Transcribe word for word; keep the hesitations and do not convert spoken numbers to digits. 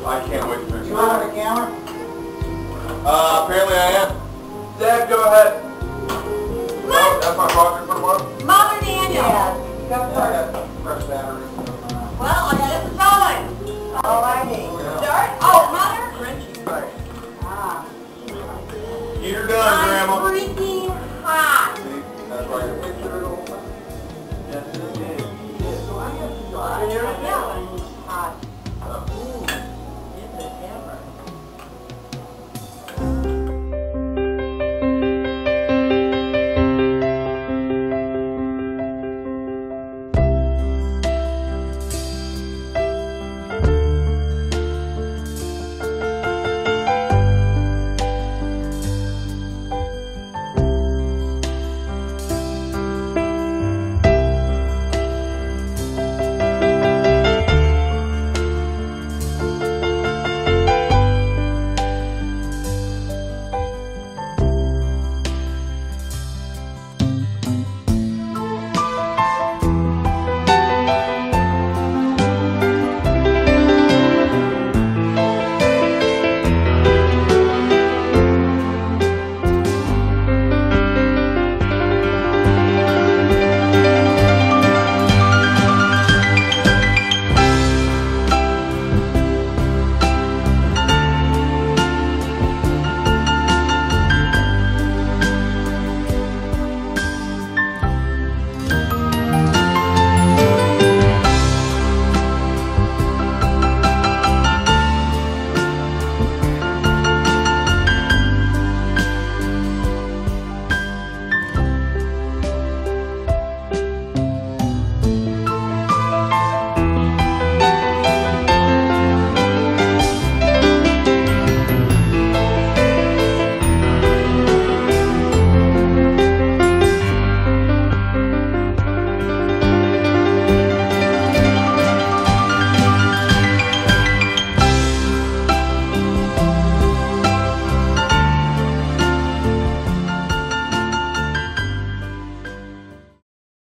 I can't wait to finish. You on the camera? Uh, apparently I am. Dad, go ahead. No, that's my project for tomorrow. Mom or Daniel? Yeah. Got fresh batteries. Well, I